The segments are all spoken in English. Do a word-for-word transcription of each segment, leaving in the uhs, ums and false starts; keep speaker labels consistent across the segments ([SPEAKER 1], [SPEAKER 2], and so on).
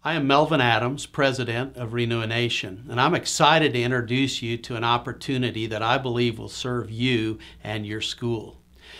[SPEAKER 1] I am Melvin Adams, President of Renew a Nation, and I'm excited to introduce you to an opportunity that I believe will serve you and your school.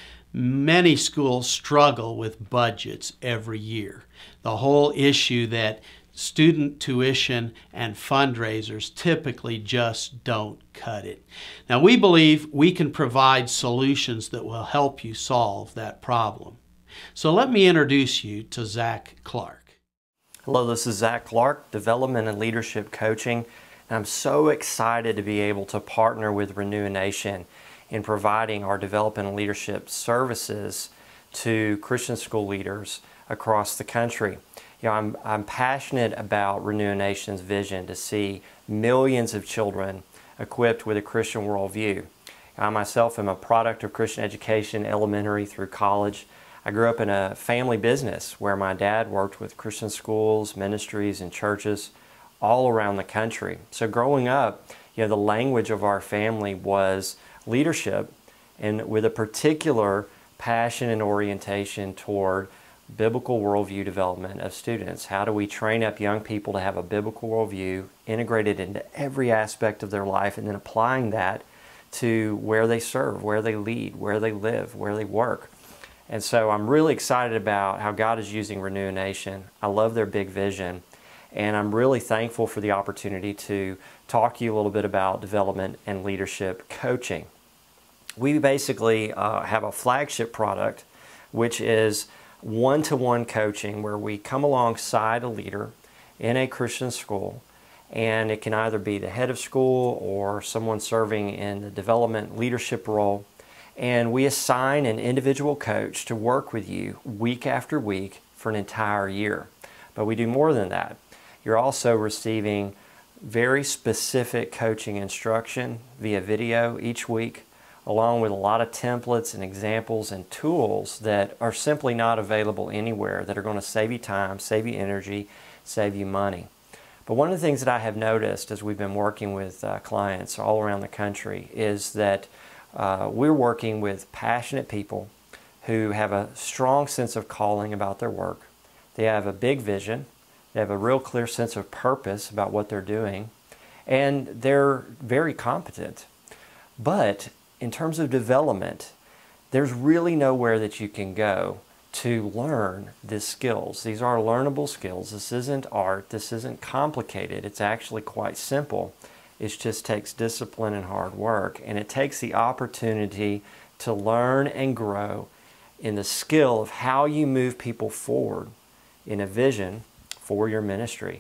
[SPEAKER 1] Many schools struggle with budgets every year. The whole issue that student tuition and fundraisers typically just don't cut it. Now, we believe we can provide solutions that will help you solve that problem. So let me introduce you to Zach Clark.
[SPEAKER 2] Hello, this is Zach Clark, Development and Leadership Coaching, and I'm so excited to be able to partner with Renew a Nation in providing our development and leadership services to Christian school leaders across the country. You know, I'm, I'm passionate about Renew a Nation's vision to see millions of children equipped with a Christian worldview. I myself am a product of Christian education, elementary through college. I grew up in a family business where my dad worked with Christian schools, ministries, and churches all around the country. So growing up, you know, the language of our family was leadership, and with a particular passion and orientation toward biblical worldview development of students. How do we train up young people to have a biblical worldview integrated into every aspect of their life, and then applying that to where they serve, where they lead, where they live, where they work. And so I'm really excited about how God is using Renew a Nation. I love their big vision, and I'm really thankful for the opportunity to talk to you a little bit about development and leadership coaching. We basically uh, have a flagship product, which is one-to-one coaching, where we come alongside a leader in a Christian school, and it can either be the head of school or someone serving in the development leadership role. And we assign an individual coach to work with you week after week for an entire year. But we do more than that. You're also receiving very specific coaching instruction via video each week, along with a lot of templates and examples and tools that are simply not available anywhere, that are going to save you time, save you energy, save you money. But one of the things that I have noticed as we've been working with uh, clients all around the country is that Uh, we're working with passionate people who have a strong sense of calling about their work. They have a big vision. They have a real clear sense of purpose about what they're doing. And they're very competent. But in terms of development, there's really nowhere that you can go to learn these skills. These are learnable skills. This isn't art. This isn't complicated. It's actually quite simple. It just takes discipline and hard work, and it takes the opportunity to learn and grow in the skill of how you move people forward in a vision for your ministry.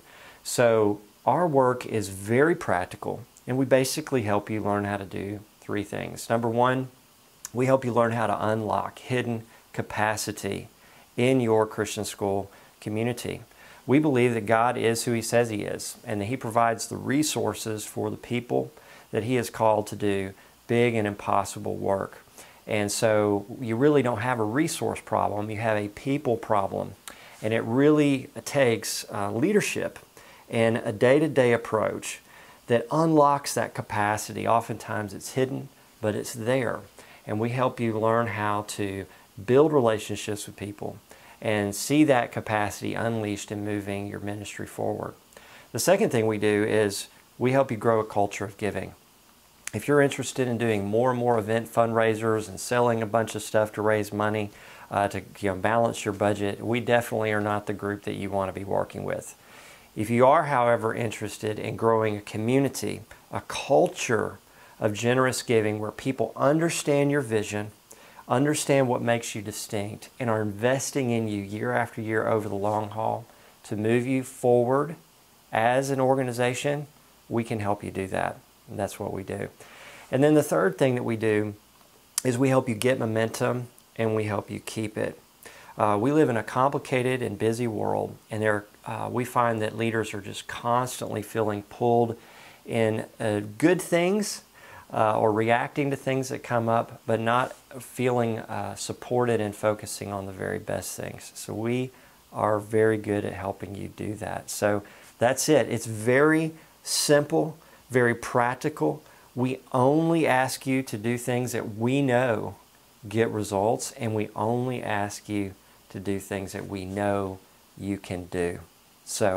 [SPEAKER 2] So our work is very practical, and we basically help you learn how to do three things. Number one, we help you learn how to unlock hidden capacity in your Christian school community. We believe that God is who He says He is, and that He provides the resources for the people that He has called to do big and impossible work. And so you really don't have a resource problem, you have a people problem. And it really takes uh, leadership and a day-to-day approach that unlocks that capacity. Oftentimes it's hidden, but it's there. And we help you learn how to build relationships with people and see that capacity unleashed in moving your ministry forward. The second thing we do is we help you grow a culture of giving. If you're interested in doing more and more event fundraisers and selling a bunch of stuff to raise money uh, to you know, balance your budget, we definitely are not the group that you want to be working with. If you are, however, interested in growing a community, a culture of generous giving where people understand your vision, understand what makes you distinct, and are investing in you year after year over the long haul to move you forward as an organization, we can help you do that. And that's what we do. And then the third thing that we do is we help you get momentum, and we help you keep it. Uh, we live in a complicated and busy world, and there uh, we find that leaders are just constantly feeling pulled in uh, good things, Uh, or reacting to things that come up, but not feeling uh, supported and focusing on the very best things. So we are very good at helping you do that. So that's it. It's very simple, very practical. We only ask you to do things that we know get results, and we only ask you to do things that we know you can do. So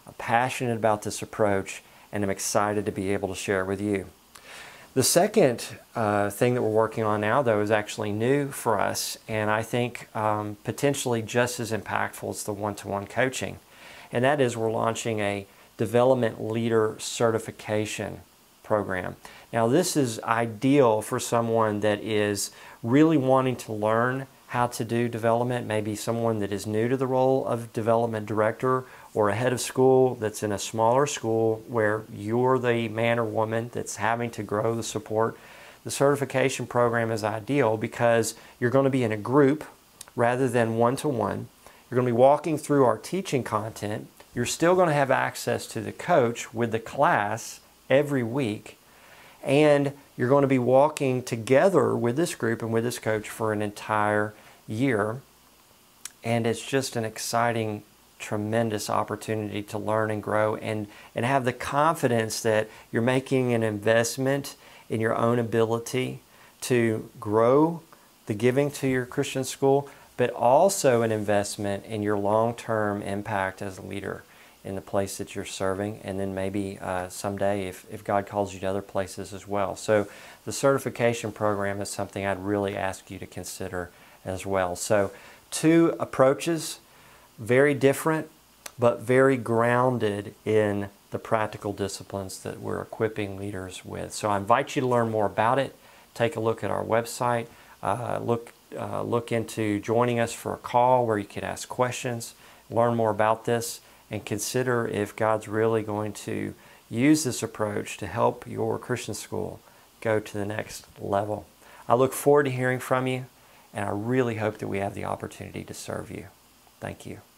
[SPEAKER 2] I'm passionate about this approach, and I'm excited to be able to share it with you. The second uh, thing that we're working on now, though, is actually new for us, and I think um, potentially just as impactful as the one-to-one coaching. And that is we're launching a Development Leader Certification program. Now, this is ideal for someone that is really wanting to learn how to do development, maybe someone that is new to the role of development director or a head of school that's in a smaller school where you're the man or woman that's having to grow the support. The certification program is ideal because you're going to be in a group rather than one-to-one. You're going to be walking through our teaching content. You're still going to have access to the coach with the class every week, and you're going to be walking together with this group and with this coach for an entire year. And it's just an exciting, tremendous opportunity to learn and grow and, and have the confidence that you're making an investment in your own ability to grow the giving to your Christian school, but also an investment in your long-term impact as a leader in the place that you're serving, and then maybe uh, someday if, if God calls you to other places as well. So the certification program is something I'd really ask you to consider as well. So two approaches, very different, but very grounded in the practical disciplines that we're equipping leaders with. So I invite you to learn more about it. Take a look at our website. Uh, look, uh, look into joining us for a call where you can ask questions, learn more about this, and consider if God's really going to use this approach to help your Christian school go to the next level. I look forward to hearing from you, and I really hope that we have the opportunity to serve you. Thank you.